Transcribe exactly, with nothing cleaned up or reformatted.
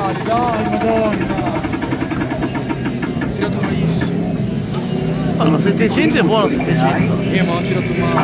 male, dai, madonna. Ho tirato malissimo. Allora, settecento è buono settecento. Eh, ma ho tirato male.